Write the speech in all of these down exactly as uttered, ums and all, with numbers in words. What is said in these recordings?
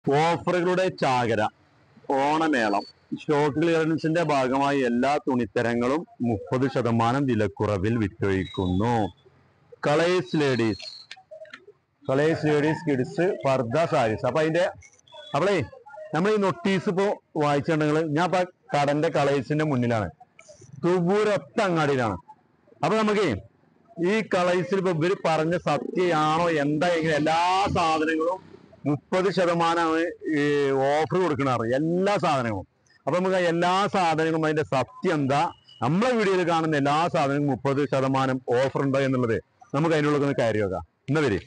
ഓഫറുകളുടെ ചാകര ഓണമേളം സ്റ്റോക്ക് ക്ലിയറൻസിന്റെ ഭാഗമായി എല്ലാ തുണിത്തരങ്ങളും മുപ്പത് ശതമാനം വിലക്കുറവിൽ വിറ്റൊഴിക്കുന്നു. Colours ladies colours ladies kids പർദ സാരീസ്. അപ്പൊ അതിന്റെ അപ്പളേ നമ്മൾ ഈ നോട്ടീസ് ഇപ്പോ വായിച്ചിട്ടുണ്ടെങ്കിൽ ഞാൻ ഇപ്പൊ കടന്റെ കളേഴ്സിന്റെ മുന്നിലാണ്, തുവൂരൊത്ത അങ്ങാടിയിലാണ്. അപ്പൊ നമുക്ക് ഈ കളേഴ്സിൽ ഇപ്പൊ ഇവര് പറഞ്ഞ സത്യമാണോ എന്താ എങ്ങനെ എല്ലാ സാധനങ്ങളും മുപ്പത് ശതമാനമാണ് ഈ ഓഫർ കൊടുക്കണാറ് എല്ലാ സാധനങ്ങളും. അപ്പൊ നമുക്ക് എല്ലാ സാധനങ്ങളും അതിന്റെ സത്യം എന്താ, നമ്മളെ വീഡിയോയിൽ കാണുന്ന എല്ലാ സാധനങ്ങളും മുപ്പത് ശതമാനം ഓഫർ ഉണ്ടോ എന്നുള്ളത് നമുക്ക് അതിനുള്ളിൽ ഒന്ന് കയറി വെക്കാം. എന്നാ വരി.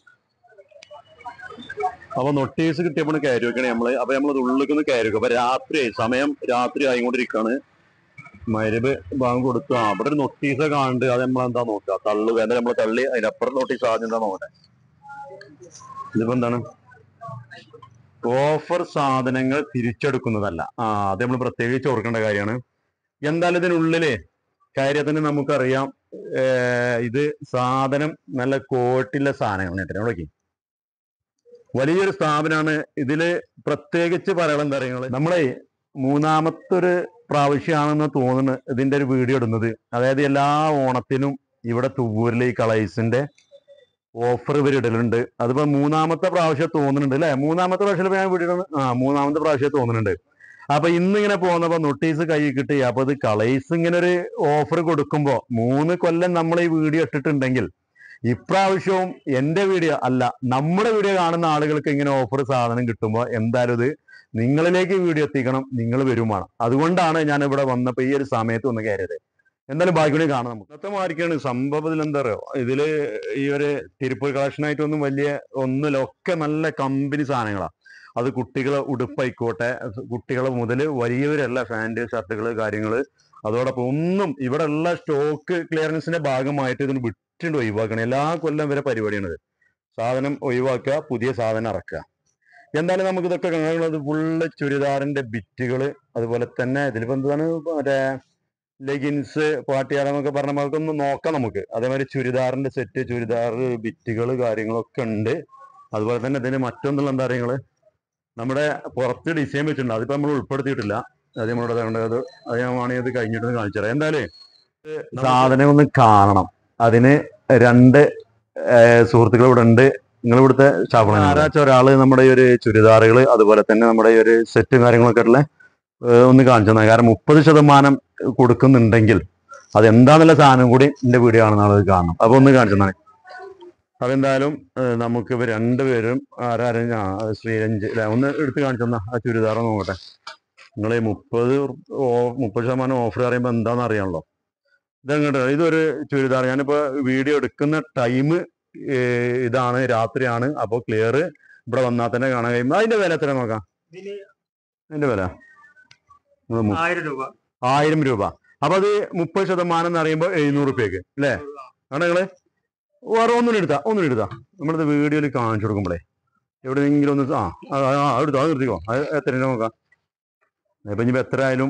അപ്പൊ നോട്ടീസ് കിട്ടിയപ്പോൾ കയറി വെക്കണേ നമ്മള്. അപ്പൊ നമ്മളത് ഉള്ളിലേക്ക് ഒന്ന് കയറി വെക്കും. അപ്പൊ രാത്രി സമയം രാത്രി ആയിക്കൊണ്ടിരിക്കാണ്, മരുവ് ബാങ്ക് കൊടുത്തു. ആ അവിടെ ഒരു നോട്ടീസ് കാണുന്നുണ്ട്, അത് നമ്മളെന്താ നോക്കുക, തള്ളു വേണ്ട നമ്മൾ തള്ളി അതിനപ്പുറം നോട്ടീസ് ആദ്യം എന്താ നോക്കട്ടെ. ഇതിപ്പോ എന്താണ്, ഓഫർ സാധനങ്ങൾ തിരിച്ചെടുക്കുന്നതല്ല. ആ അത് നമ്മൾ പ്രത്യേകിച്ച് ഓർക്കേണ്ട കാര്യമാണ്. എന്തായാലും ഇതിനുള്ളില് കാര്യത്തിന് നമുക്കറിയാം, ഇത് സാധനം നല്ല ക്വാളിറ്റിയുള്ള സാധനങ്ങൾ നോക്കി, വലിയൊരു സ്ഥാപനമാണ്. ഇതില് പ്രത്യേകിച്ച് പറയാനുള്ള എന്താ പറയുക, നമ്മളെ മൂന്നാമത്തെ ഒരു പ്രാവശ്യമാണെന്ന് തോന്നുന്നു ഇതിന്റെ ഒരു വീഡിയോ ഇടുന്നത്. അതായത് എല്ലാ ഓണത്തിനും ഇവിടെ തുവൂരിലെ ഈ കളേഴ്സിന്റെ ഓഫർ ഇവർ ഇടലുണ്ട്. അതിപ്പോ മൂന്നാമത്തെ പ്രാവശ്യം തോന്നുന്നുണ്ട് അല്ലെ, മൂന്നാമത്തെ പ്രാവശ്യം ഞാൻ വീഡിയോ ആ മൂന്നാമത്തെ പ്രാവശ്യം തോന്നുന്നുണ്ട്. അപ്പൊ ഇന്നിങ്ങനെ പോകുന്നപ്പോ നോട്ടീസ് കൈ കിട്ടി. അപ്പൊ ഇത് കളേഴ്സ് ഇങ്ങനെ ഒരു ഓഫർ കൊടുക്കുമ്പോ, മൂന്ന് കൊല്ലം നമ്മൾ ഈ വീഡിയോ ഇട്ടിട്ടുണ്ടെങ്കിൽ ഇപ്രാവശ്യവും എന്റെ വീഡിയോ അല്ല നമ്മുടെ വീഡിയോ കാണുന്ന ആളുകൾക്ക് ഇങ്ങനെ ഓഫർ സാധനം കിട്ടുമ്പോൾ എന്തായാലും ഇത് നിങ്ങളിലേക്ക് വീഡിയോ എത്തിക്കണം, നിങ്ങൾ വരുമാണ്. അതുകൊണ്ടാണ് ഞാൻ ഇവിടെ വന്നപ്പോ ഈ ഒരു സമയത്ത് ഒന്ന് കയറിയത്. എന്തായാലും ബാക്കിയോടെ കാണാം. നമുക്ക് ഇന്നത്തെ മാറിക്കാണ് സംഭവത്തിൽ എന്താ പറയുക, ഇതില് ഈ ഒരു തിരുപ്പൂർ കളക്ഷനായിട്ടൊന്നും വലിയ ഒന്നിലൊക്കെ നല്ല കമ്പനി സാധനങ്ങളാണ്. അത് കുട്ടികളെ ഉടുപ്പായിക്കോട്ടെ, കുട്ടികളെ മുതൽ വലിയവരല്ല ഫാന്റ് ഷർട്ടുകൾ കാര്യങ്ങള്. അതോടൊപ്പം ഒന്നും ഇവിടെ ഉള്ള സ്റ്റോക്ക് ക്ലിയറൻസിന്റെ ഭാഗമായിട്ട് ഇതിന് വിട്ടിട്ട് ഒഴിവാക്കണം. എല്ലാ കൊല്ലം വരെ പരിപാടിയാണിത്. സാധനം ഒഴിവാക്കുക, പുതിയ സാധനം ഇറക്കുക. എന്തായാലും നമുക്ക് ഇതൊക്കെ കാണുന്നത് ഫുള്ള് ചുരിദാറിന്റെ ബിറ്റുകള്, അതുപോലെ തന്നെ ഇതിലിപ്പോ എന്താണ് മറ്റേ ലെഗിൻസ് പാട്ടിയാട എന്നൊക്കെ പറഞ്ഞ നമുക്കൊന്ന് നോക്കാം നമുക്ക്. അതേമാതിരി ചുരിദാറിന്റെ സെറ്റ്, ചുരിദാർ ബിറ്റുകൾ കാര്യങ്ങളൊക്കെ ഉണ്ട്. അതുപോലെ തന്നെ ഇതിന് മറ്റൊന്നുള്ള എന്താ പറയുക, നമ്മുടെ പുറത്ത് ഡിസൈൻ വെച്ചിട്ടുണ്ട്, അതിപ്പോ നമ്മൾ ഉൾപ്പെടുത്തിയിട്ടില്ല. അത് നമ്മളോട് അത് അത് ഞാൻ വേണമെങ്കിൽ ഇത് കഴിഞ്ഞിട്ട് കാണിച്ചു തരാം. എന്തായാലും സാധനം ഒന്ന് കാണണം. അതിന് രണ്ട് സുഹൃത്തുക്കൾ ഇവിടെ ഉണ്ട്. നിങ്ങൾ ഇവിടുത്തെ സ്ഥാപനം ആരാച്ച ഒരാള് നമ്മുടെ ഈ ഒരു ചുരിദാറുകൾ അതുപോലെ തന്നെ നമ്മുടെ ഈ ഒരു സെറ്റും കാര്യങ്ങളൊക്കെ ഉള്ള ഒന്ന് കാണിച്ചു തന്നെ. കാരണം മുപ്പത് ശതമാനം കൊടുക്കുന്നുണ്ടെങ്കിൽ അതെന്താന്നുള്ള സാധനം കൂടി എന്റെ വീഡിയോ കാണുന്ന ആളുകൾ കാണണം. അപ്പൊ ഒന്ന് കാണിച്ചു തന്നെ. അതെന്തായാലും നമുക്ക് ഇവർ രണ്ടുപേരും ആരാരും ശ്രീരഞ്ജ് അല്ലെ ഒന്ന് എടുത്ത് കാണിച്ചു തന്നാ ആ ചുരിദാർ നോക്കട്ടെ. നിങ്ങൾ ഈ മുപ്പത് മുപ്പത് ശതമാനം ഓഫർ പറയുമ്പോൾ എന്താണെന്ന് അറിയാമല്ലോ. ഇതെങ്ങോട്ട് ഇതൊരു ചുരിദാർ, ഞാനിപ്പോ വീഡിയോ എടുക്കുന്ന ടൈം ഇതാണ്, രാത്രിയാണ്. അപ്പോൾ ക്ലിയർ ഇവിടെ വന്നാൽ തന്നെ കാണാൻ കഴിയുമ്പോൾ അതിന്റെ വില എത്ര നോക്കാം. അതിന്റെ വില ആയിരം രൂപ. അപ്പൊ അത് മുപ്പത് ശതമാനം എന്ന് പറയുമ്പോൾ എഴുന്നൂറ് റുപ്യക്ക് അല്ലേ ആണ്. നിങ്ങള് വേറെ ഒന്നും എടുത്താ ഒന്നും എടുത്താ നമ്മളിത് വീഡിയോയിൽ കാണിച്ചു കൊടുക്കുമ്പോഴേ എവിടെയെങ്കിലും ഒന്ന് ആ ആ എടുത്തോ, അത് നിർത്തിക്കോ. അത് എത്ര നോക്കാം. ഇപ്പൊ ഇനിയിപ്പോ എത്ര ആയാലും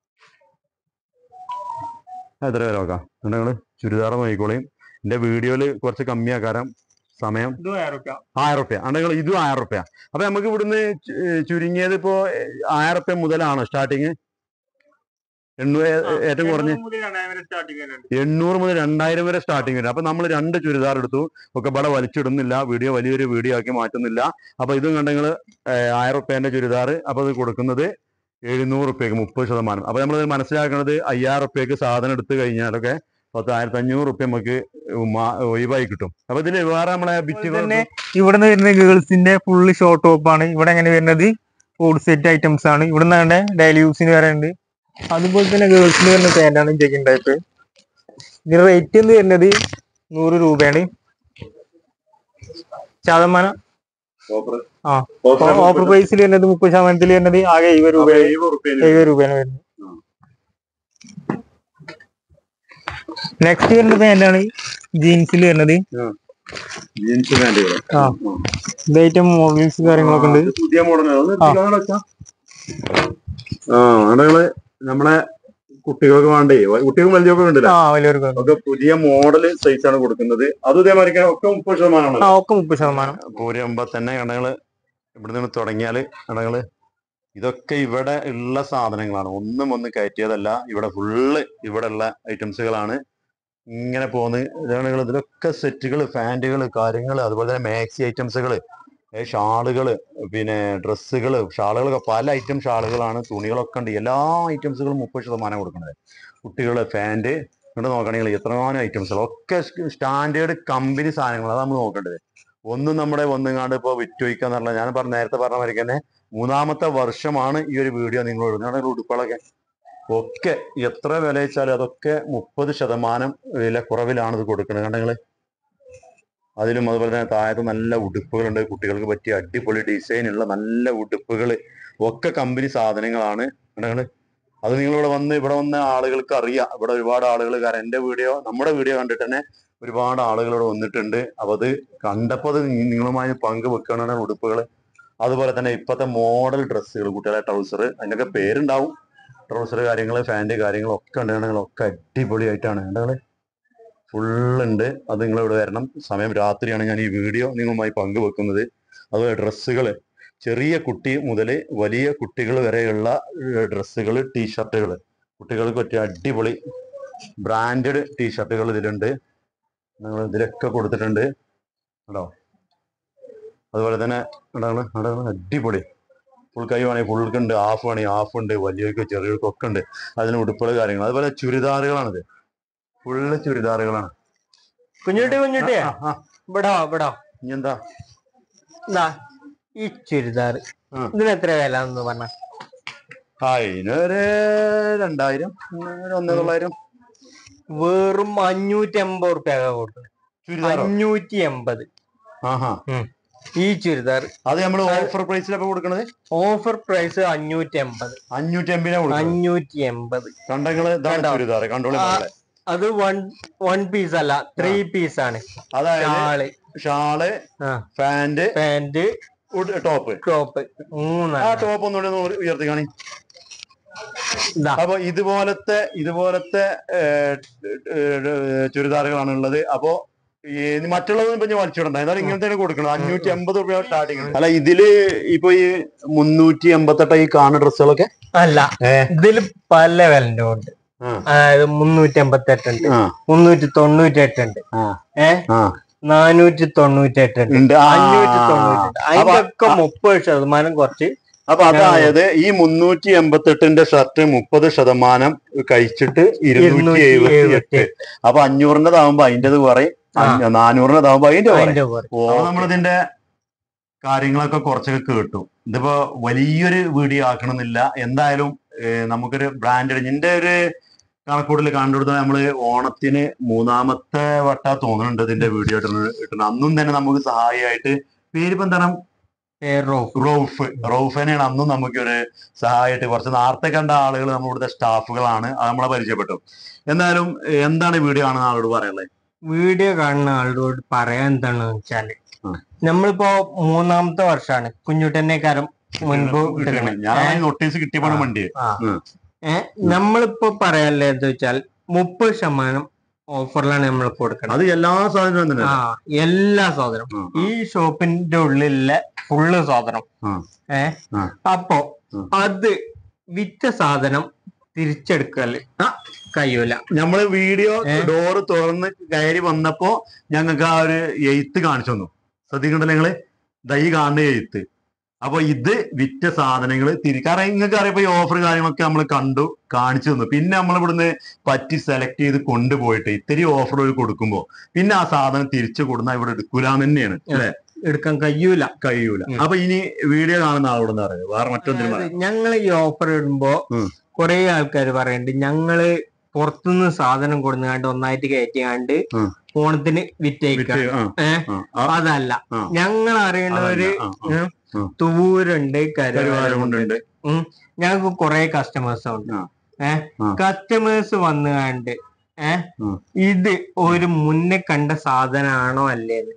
എത്ര പേര് നോക്കാം. നിങ്ങള് ചുരിദാർ നോക്കിക്കോളയും. എന്റെ വീഡിയോയില് കുറച്ച് കമ്മിയാക്കാരം സമയം ആയിരം റുപ്യ ആണെങ്കിൽ ഇതും ആയിരം റുപ്യ. അപ്പൊ നമുക്ക് ഇവിടുന്ന് ചുരുങ്ങിയത് ഇപ്പോ ആയിരം റുപ്യ മുതലാണ് സ്റ്റാർട്ടിങ്. എണ്ണൂറ് ഏറ്റവും കുറഞ്ഞ് എണ്ണൂറ് മുതൽ രണ്ടായിരം വരെ സ്റ്റാർട്ടിങ് വരും. അപ്പൊ നമ്മൾ രണ്ട് ചുരിദാർ എടുത്തു, ഒക്കെ ഇവിടെ വലിച്ചിടുന്നില്ല, വീഡിയോ വലിയൊരു വീഡിയോ ആക്കി മാറ്റുന്നില്ല. അപ്പൊ ഇതും കണ്ടെങ്കിൽ ആയിരം റുപ്യന്റെ ചുരിദാർ. അപ്പൊ അത് കൊടുക്കുന്നത് എഴുന്നൂറ് റുപ്യക്ക് മുപ്പത് ശതമാനം. അപ്പൊ നമ്മൾ മനസ്സിലാക്കുന്നത് അയ്യായിരം റുപ്യക്ക് സാധനം എടുത്തു കഴിഞ്ഞാലൊക്കെ പത്ത് ആയിരത്തി അഞ്ഞൂറ് റുപ്യ നമുക്ക് ഒഴിവായി കിട്ടും. അപ്പൊ ഇതില് വേറെ നമ്മളെ ബിറ്റ് തന്നെ ഇവിടെ നിന്ന് വരുന്ന ഗേൾസിന്റെ ഫുള്ള് ഷോർട്ട് ടോപ്പ് ആണ്. ഇവിടെ എങ്ങനെ വരുന്നത് കോഡ് സെറ്റ് ഐറ്റംസ് ആണ്. ഇവിടെ നിന്ന് ഡെയിലി യൂസിന് വരുന്നുണ്ട്. അതുപോലെ തന്നെ ഗേൾസിന് വരുന്ന പാന്റാണ് ജഗിൻ ടൈപ്പ്. ഇതിന്റെ റേറ്റ് എന്ന് വരുന്നത് നൂറ് രൂപയാണ്. ശതമാനം ആ ഓഫർ പ്രൈസിൽ വരുന്നത് മുപ്പത് ശതമാനത്തിൽ വരുന്നത് ആകെ എഴുപത് രൂപ എഴുപത് രൂപയാണ് വരുന്നത്. നെക്സ്റ്റ് വരുന്ന പാന്റാണ് ജീൻസിൽ വരുന്നത്. ആ ഇത് ഐറ്റം മോഡൽസ് കാര്യങ്ങളൊക്കെ ഉണ്ട്. പുതിയ മോഡൽ നമ്മളെ കുട്ടികൾക്ക് വേണ്ടേ, കുട്ടികൾക്ക് വലിയൊക്കെ ഉണ്ടല്ലോ, പുതിയ മോഡൽ സൈസ് ആണ് കൊടുക്കുന്നത്. അത് ഇതേമാതിരി ഒക്കെ മുപ്പത് ശതമാനമാണ്. ഒക്കെ മുപ്പത് ശതമാനം പോരുമ്പോ തന്നെ കടകള് ഇവിടെ നിന്ന് തുടങ്ങിയാല് നിങ്ങള് ഇതൊക്കെ ഇവിടെ ഉള്ള സാധനങ്ങളാണ്, ഒന്നും ഒന്നും കയറ്റിയതല്ല. ഇവിടെ ഫുള്ള് ഇവിടെ ഉള്ള ഐറ്റംസുകളാണ്. ഇങ്ങനെ പോകുന്നത് ഇതാണ്. ഇതിലൊക്കെ സെറ്റുകൾ, ഫാൻറ്റുകൾ, കാര്യങ്ങൾ, അതുപോലെ തന്നെ മാക്സി ഐറ്റംസുകൾ, ഷാളുകൾ, പിന്നെ ഡ്രസ്സുകൾ, ഷാളുകളൊക്കെ പല ഐറ്റം ഷാളുകളാണ്. തുണികളൊക്കെ ഉണ്ട്. എല്ലാ ഐറ്റംസുകളും മുപ്പത് ശതമാനം കൊടുക്കുന്നത്. കുട്ടികളെ ഫാൻറ്റ് ഇവിടെ നോക്കണമെങ്കിൽ എത്രമാനം ഐറ്റംസുകൾ ഒക്കെ സ്റ്റാൻഡേർഡ് കമ്പനി സാധനങ്ങൾ. അതാണ് നമ്മൾ നോക്കേണ്ടത്. ഒന്നും നമ്മുടെ ഒന്നുങ്ങാണ്ട് ഇപ്പോൾ വിറ്റുവയ്ക്കുക എന്നുള്ള, ഞാൻ പറഞ്ഞ നേരത്തെ പറഞ്ഞ മാതിരി തന്നെ മൂന്നാമത്തെ വർഷമാണ് ഈ ഒരു വീഡിയോ നിങ്ങൾ ഇടുന്നത്. ഉടുപ്പുകളൊക്കെ ഒക്കെ എത്ര വില വെച്ചാലും അതൊക്കെ മുപ്പത് ശതമാനം വില കുറവിലാണ് ഇത് കൊടുക്കുന്നത്. കണ്ടെങ്കിൽ അതിലും അതുപോലെ തന്നെ താഴത്ത് നല്ല ഉടുപ്പുകളുണ്ട്. കുട്ടികൾക്ക് പറ്റിയ അടിപൊളി ഡിസൈനുള്ള നല്ല ഉടുപ്പുകൾ ഒക്കെ കമ്പനി സാധനങ്ങളാണ്. കണ്ടെങ്കിൽ അത് നിങ്ങളിവിടെ വന്ന് ഇവിടെ വന്ന ആളുകൾക്ക് അറിയാം. ഇവിടെ ഒരുപാട് ആളുകൾ, കാരണം എൻ്റെ വീഡിയോ, നമ്മുടെ വീഡിയോ കണ്ടിട്ട് തന്നെ ഒരുപാട് ആളുകൾ ഇവിടെ വന്നിട്ടുണ്ട്. അപ്പൊ അത് കണ്ടപ്പോൾ അത് നിങ്ങളുമായി പങ്കുവെക്കുകയാണ് ഉടുപ്പുകൾ. അതുപോലെ തന്നെ ഇപ്പോഴത്തെ മോഡൽ ഡ്രസ്സുകൾ, കുട്ടികളെ ട്രൗസർ, അതിൻ്റെയൊക്കെ പേരുണ്ടാവും. ട്രൗസർ കാര്യങ്ങൾ, ഫാൻറ്റ് കാര്യങ്ങളൊക്കെ ഉണ്ടെങ്കിൽ ഒക്കെ അടിപൊളിയായിട്ടാണ്. നിങ്ങൾ ഫുള്ളുണ്ട്. അത് നിങ്ങളിവിടെ വരണം. സമയം രാത്രിയാണ് ഞാൻ ഈ വീഡിയോ നിങ്ങളുമായി പങ്കുവെക്കുന്നത്. അതുപോലെ ഡ്രസ്സുകൾ, ചെറിയ കുട്ടി മുതൽ വലിയ കുട്ടികൾ വരെയുള്ള ഡ്രസ്സുകൾ, ടീഷർട്ടുകൾ, കുട്ടികൾക്ക് പറ്റിയ അടിപൊളി ബ്രാൻഡഡ് ടീഷർട്ടുകൾ ഇതിലുണ്ട്. നിങ്ങൾ ഇതിലൊക്കെ കൊടുത്തിട്ടുണ്ട് കേട്ടോ. അതുപോലെ തന്നെ അടിപൊളി ഫുൾ കൈ വേണമെങ്കിൽ ഫുൾക്ക് ഉണ്ട്, ഹാഫ് വേണമെങ്കിൽ ഹാഫ് ഉണ്ട്, വലിയവർക്കും ചെറിയവർക്കും ഒക്കെ ഉണ്ട്. അതിന് ഉടുപ്പുകൾ കാര്യങ്ങൾ. അതുപോലെ ചുരിദാറുകളാണിത്, ഫുള്ള് ചുരിദാറുകളാണ്. കുഞ്ഞുട്ടി കുഞ്ഞുട്ടി ഇവിടാ ഇവിടാ ഇനി എന്താ ഈ ചുരിദാർ ഇതിന് എത്ര വില എന്ന് പറഞ്ഞ? അതിനൊരു രണ്ടായിരം, ഒന്നേ തൊള്ളായിരം. വെറും അഞ്ഞൂറ്റി എൺപത് റുപ്യ കൊടുക്കുന്നത്. അഞ്ഞൂറ്റി എൺപത്. ആഹാ. ഈ ചുരിദാർ അത് നമ്മൾ ഓഫർ പ്രൈസിലൊക്കെ കൊടുക്കണത്. ഓഫർ പ്രൈസ് അഞ്ഞൂറ്റി എൺപത്. അഞ്ഞൂറ്റി എൺപതിനാ അഞ്ഞൂറ്റി എൺപത്. കണ്ടങ്ങള് ചുരിദാർ കണ്ടോളി. അത് വൺ വൺ പീസ് അല്ല, ത്രീ പീസ് ആണ്. അതായത് shawl, pant, pant, top, top മൂന്ന്. ആ ടോപ്പ് ഒന്നുകൂടി ഉയർത്തി കാണി. അപ്പൊ ഇതുപോലത്തെ ഇതുപോലത്തെ ചുരിദാറുകളാണ് ഉള്ളത്. അപ്പൊ മറ്റുള്ളതൊന്നും ഇപ്പൊ ഞാൻ വലിച്ചിടണ്ട. എന്നാലും ഇങ്ങനത്തെ കൊടുക്കണം. അഞ്ഞൂറ്റി അമ്പത് രൂപ സ്റ്റാർട്ടിങ്. അല്ല, ഇതില് ഇപ്പൊ ഈ മുന്നൂറ്റി എൺപത്തെട്ട് ഈ കാണുന്ന ഡ്രസ്സുകളൊക്കെ അല്ല, ഇതില് പല വിലന്റെ ഉണ്ട്. അതായത് മുന്നൂറ്റി എൺപത്തി എട്ട് ഉണ്ട്, മുന്നൂറ്റി തൊണ്ണൂറ്റി എട്ട് ഉണ്ട്, ഏഹ് നാനൂറ്റി തൊണ്ണൂറ്റി എട്ട് ഉണ്ട്, അഞ്ഞൂറ്റി തൊണ്ണൂറ്റി എട്ട്. അതിന്റെയൊക്കെ മുപ്പത് ശതമാനം കുറച്ച്. അപ്പൊ അതായത് ഈ മുന്നൂറ്റി എൺപത്തി എട്ടിന്റെ ഷർട്ട് മുപ്പത് ശതമാനം കഴിച്ചിട്ട് ഇരുന്നൂറ്റി എഴുപത്തി എട്ട്. അപ്പൊ അഞ്ഞൂറിൻ്റെതാവുമ്പോ അതിൻ്റെത് പറയും, നാനൂറിൻ്റെതാവുമ്പോ അതിന്റെ പറയും. നമ്മളിതിന്റെ കാര്യങ്ങളൊക്കെ കുറച്ചൊക്കെ കേട്ടു. ഇതിപ്പോ വലിയൊരു വീഡിയോ ആക്കണമെന്നില്ല. എന്തായാലും നമുക്കൊരു ബ്രാൻഡ്, ഇതിന്റെ ഒരു കണക്കൂട്ടിൽ കണ്ടുകൊടുത്താൽ നമ്മള് ഓണത്തിന് മൂന്നാമത്തെ വട്ട തോന്നുന്നുണ്ട് ഇതിന്റെ വീഡിയോ ഇട്ടുന്നത്. അന്നും തന്നെ നമുക്ക് സഹായിയായിട്ട്, പേരിപ്പോ എന്താണ്, റൌഫ് റൌഫനെയാണ് അന്നും നമുക്കൊരു സഹായമായിട്ട്. കുറച്ച് നേരത്തെ കണ്ട ആളുകൾ നമ്മുടെ ഇവിടുത്തെ സ്റ്റാഫുകളാണ്, അത് നമ്മളെ പരിചയപ്പെട്ടു. എന്തായാലും എന്താണ് വീഡിയോ കാണുന്ന ആളോട് പറയാനുള്ളത്? വീഡിയോ കാണുന്ന ആളോട് പറയാൻ എന്താണെന്ന് വെച്ചാല്, നമ്മളിപ്പോ മൂന്നാമത്തെ വർഷമാണ് കുഞ്ഞുട്ടന്റെ കാരം മുൻപ് ഞാൻ നോട്ടീസ് കിട്ടിയപ്പോൾ വണ്ടി. ഏഹ് നമ്മളിപ്പോ പറയാനുള്ളത് എന്താ വെച്ചാൽ മുപ്പത് ശതമാനം ഓഫറിലാണ് നമ്മൾ കൊടുക്കുന്നത്. അത് എല്ലാ സാധനവും, ആ എല്ലാ സാധനവും ഈ ഷോപ്പിന്റെ ഉള്ളിലെ ഫുള്ള് സാധനം. ഏഹ് അപ്പൊ അത് വിറ്റ സാധനം തിരിച്ചെടുക്കല് കഴിയൂല. നമ്മള് വീഡിയോ ഡോറ് തുറന്ന് കയറി വന്നപ്പോ ഞങ്ങൾക്ക് ആ ഒരു എഴുത്ത് കാണിച്ചു തന്നു. ശ്രദ്ധിക്കണ്ടല്ലോ നിങ്ങള്, ദൈ കാണുന്ന എഴുത്ത്. അപ്പൊ ഇത് വിറ്റ സാധനങ്ങൾ തിരി, കാരണം നിങ്ങൾക്ക് അറിയാം ഈ ഓഫർ കാര്യങ്ങളൊക്കെ നമ്മൾ കണ്ടു കാണിച്ചു തന്നു. പിന്നെ നമ്മൾ ഇവിടുന്ന് പറ്റി സെലക്ട് ചെയ്ത് കൊണ്ടുപോയിട്ട് ഇത്തിരി ഓഫർ കൊടുക്കുമ്പോ പിന്നെ ആ സാധനം തിരിച്ചു കൊടുന്ന ഇവിടെ എടുക്കൂലെന്ന് തന്നെയാണ് അല്ലെ, എടുക്കാൻ കഴിയൂല കഴിയൂല. അപ്പൊ ഇനി വീഡിയോ കാണുന്ന ആളോട് അറിയാം വേറെ മറ്റൊന്നും. ഞങ്ങൾ ഈ ഓഫർ ഇടുമ്പോ കുറെ ആൾക്കാർ പറയുന്നുണ്ട്, ഞങ്ങള് പുറത്തുനിന്ന് സാധനം കൊടുങ്ങാണ്ട് ഒന്നായിട്ട് കയറ്റിയാണ്ട് ഓണത്തിന് വിറ്റേക്കാം. ഏഹ് അതല്ല, ഞങ്ങൾ അറിയുന്നവര് തൂരുണ്ട്, കരുവാരമുണ്ട്. ഞങ്ങൾക്ക് കുറെ കസ്റ്റമേഴ്സ് ഉണ്ട്. ഏഹ് കസ്റ്റമേഴ്സ് വന്നുകാണ്ട് ഏഹ് ഇത് ഒരു മുന്നേ കണ്ട സാധനമാണോ അല്ലേന്ന്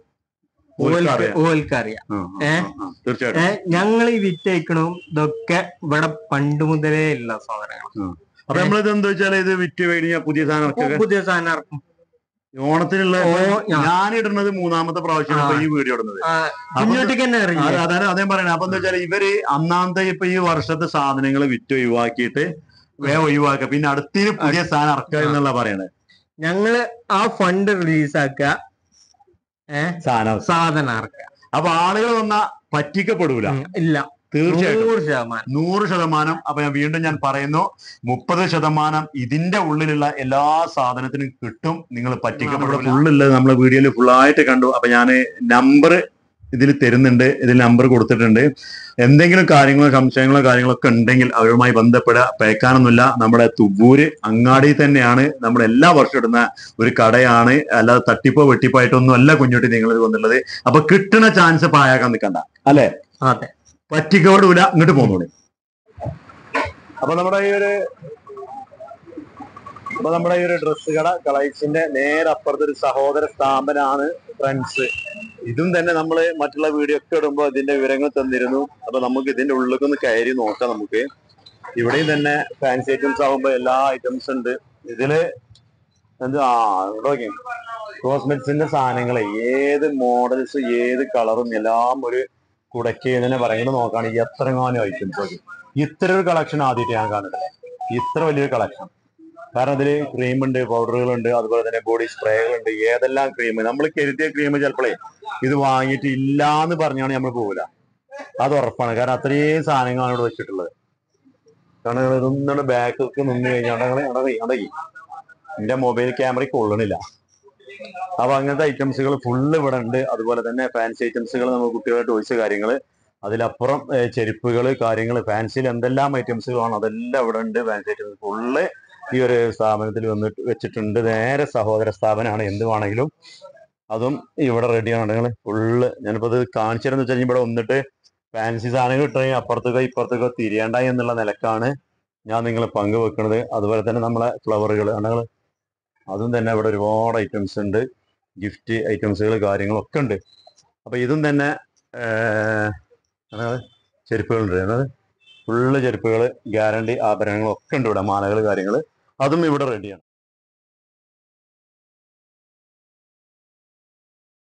ഓൽക്കറിയാം. ഏഹ് ഏഹ് ഞങ്ങൾ ഈ വിറ്റയക്കണതും ഇതൊക്കെ ഇവിടെ പണ്ട് മുതലേ ഉള്ള സാധനങ്ങളാണ്. അപ്പൊ നമ്മളിത് എന്താ വെച്ചാൽ ഇത് വിറ്റ് കഴിഞ്ഞാൽ പുതിയ സാധനം പുതിയ സാധനം ഇറക്കും. ഓണത്തിനുള്ള ഓ, ആ. ഞാൻ ഇടുന്നത് മൂന്നാമത്തെ പ്രാവശ്യമാണ് ഇപ്പൊ ഈ വീഡിയോ ഇടുന്നത്. കുഞ്ഞോട്ടിക്ക് തന്നെ അറിയില്ല. അതെ അതാണ് അതേ പറയണേ. അപ്പൊ എന്താ വെച്ചാൽ ഇവര് അന്നാമത്തെ ഇപ്പൊ ഈ വർഷത്തെ സാധനങ്ങൾ വിറ്റ് ഒഴിവാക്കിയിട്ട് വേഗം ഒഴിവാക്കുക, പിന്നെ അടുത്തിന് പുതിയ സാധനം ഇറക്കുക എന്നുള്ള പറയണത്. ഞങ്ങള് ആ ഫണ്ട് റിലീസാക്ക, ഏഹ് സാധനം സാധനം ഇറക്കുക. അപ്പൊ ആളുകൾ വന്നാ പറ്റിക്കപ്പെടൂല. ഇല്ല, തീർച്ചയായിട്ടും നൂറ് ശതമാനം നൂറ് ശതമാനം. അപ്പൊ ഞാൻ വീണ്ടും ഞാൻ പറയുന്നു, മുപ്പത് ശതമാനം ഇതിന്റെ ഉള്ളിലുള്ള എല്ലാ സാധനത്തിനും കിട്ടും. നിങ്ങൾ പറ്റിക്കപ്പെടില്ല. ഫുള്ളുള്ളത് നമ്മളെ വീഡിയോയിൽ ഫുള്ളായിട്ട് കണ്ടു. അപ്പൊ ഞാൻ നമ്പർ ഇതിൽ തരുന്നുണ്ട്, ഇതിൽ നമ്പർ കൊടുത്തിട്ടുണ്ട്. എന്തെങ്കിലും കാര്യങ്ങളോ സംശയങ്ങളോ കാര്യങ്ങളോ ഒക്കെ ഉണ്ടെങ്കിൽ അവരുമായി ബന്ധപ്പെടുക. പേക്കാനൊന്നുമില്ല, നമ്മുടെ തുവ്വൂര് അങ്ങാടി തന്നെയാണ്. നമ്മൾ എല്ലാ വർഷവും ഇടുന്ന ഒരു കടയാണ്, അല്ലാതെ തട്ടിപ്പോ വെട്ടിപ്പായിട്ടൊന്നും അല്ല കുഞ്ഞുട്ടി നിങ്ങൾ ഇത് വന്നുള്ളത്. അപ്പൊ കിട്ടുന്ന ചാൻസ് പായാക്കാൻ നിൽക്കണ്ട, അല്ലെ? അതെ, പറ്റിക്കോടൂല, ഇങ്ങോട്ട് പോന്നോളി. അപ്പൊ നമ്മുടെ ഈ ഒരു അപ്പൊ നമ്മുടെ ഈ ഒരു ഡ്രസ്സ് കട കളൈസിന്റെ നേരെ അപ്പുറത്തെ ഒരു സഹോദര സ്ഥാപനമാണ് ഫ്രണ്ട്സ്. ഇതും തന്നെ നമ്മള് മറ്റുള്ള വീഡിയോ ഒക്കെ ഇടുമ്പോ ഇതിന്റെ വിവരങ്ങൾ തന്നിരുന്നു. അപ്പൊ നമുക്ക് ഇതിന്റെ ഉള്ളിലേക്ക് ഒന്ന് കയറി നോക്കാം. നമുക്ക് ഇവിടെയും തന്നെ ഫാൻസി ഐറ്റംസ് ആകുമ്പോ എല്ലാ ഐറ്റംസ് ഉണ്ട് ഇതില്. എന്താ നോക്കി കോസ്മെറ്റിക്സിന്റെ സാധനങ്ങള് ഏത് മോഡൽസ് ഏത് കളറും എല്ലാം ഒരു കുടയ്ക്ക് തന്നെ പറയുന്നത് നോക്കുകയാണെങ്കിൽ എത്രങ്ങാനും ഐറ്റംസ് ഒക്കെ. ഇത്ര ഒരു കളക്ഷൻ ആദ്യമായിട്ട് ഞാൻ കാണുന്നത്, ഇത്ര വലിയൊരു കളക്ഷൻ. കാരണം ഇതില് ക്രീം ഉണ്ട്, പൗഡറുകളുണ്ട്, അതുപോലെ തന്നെ ബോഡി സ്പ്രേകളുണ്ട്. ഏതെല്ലാം ക്രീം നമ്മൾ കരുതിയ ക്രീം ചിലപ്പോഴേ ഇത് വാങ്ങിയിട്ട് ഇല്ലാന്ന് പറഞ്ഞാണ് നമ്മൾ പോകില്ല, അത് ഉറപ്പാണ്. കാരണം അത്രയും സാധനങ്ങളാണ് ഇവിടെ വെച്ചിട്ടുള്ളത്. കാരണം ഇതൊന്നും ബാക്കൊക്കെ നിന്ന് കഴിഞ്ഞാൽ അടങ്ങി എന്റെ മൊബൈൽ ക്യാമറയ്ക്ക് കൊള്ളണില്ല. അപ്പൊ അങ്ങനത്തെ ഐറ്റംസുകൾ ഫുള്ള് ഇവിടെ ഉണ്ട്. അതുപോലെ തന്നെ ഫാൻസി ഐറ്റംസുകൾ, നമ്മൾ കുട്ടികളുടെ ടോയ്സ് കാര്യങ്ങൾ, അതിലപ്പുറം ചെരുപ്പുകൾ കാര്യങ്ങൾ, ഫാൻസിയിൽ എന്തെല്ലാം ഐറ്റംസുകളാണ് അതെല്ലാം ഇവിടെ ഉണ്ട്. ഫാൻസി ഐറ്റംസ് ഫുള്ള് ഈ ഒരു സ്ഥാപനത്തിൽ വന്നിട്ട് വെച്ചിട്ടുണ്ട്. നേരെ സഹോദര സ്ഥാപനമാണ്, എന്ത് വേണമെങ്കിലും അതും ഇവിടെ റെഡിയാണ്. ഫുള്ള് ഞാനിപ്പോ ഇത് കാണിച്ചു തരുന്ന വെച്ചാൽ ഇവിടെ വന്നിട്ട് ഫാൻസി സാധനങ്ങൾ കിട്ടണമെങ്കിൽ അപ്പുറത്തേക്കോ ഇപ്പുറത്തേക്കോ തിരിയണ്ട എന്നുള്ള നിലക്കാണ് ഞാൻ നിങ്ങൾ പങ്കുവെക്കുന്നത്. അതുപോലെ തന്നെ നമ്മളെ ഫ്ലവറുകൾ ആണെങ്കിൽ അതും തന്നെ ഇവിടെ ഒരുപാട് ഐറ്റംസ് ഉണ്ട്. ഗിഫ്റ്റ് ഐറ്റംസുകൾ കാര്യങ്ങളൊക്കെ ഉണ്ട്. അപ്പൊ ഇതും തന്നെ ചെരുപ്പുകളുണ്ട്, അതായത് ഫുള്ള് ചെരുപ്പുകൾ, ഗ്യാരണ്ടി ആഭരണങ്ങളൊക്കെ ഉണ്ട് ഇവിടെ, മാലകൾ കാര്യങ്ങൾ അതും ഇവിടെ റെഡിയാണ്.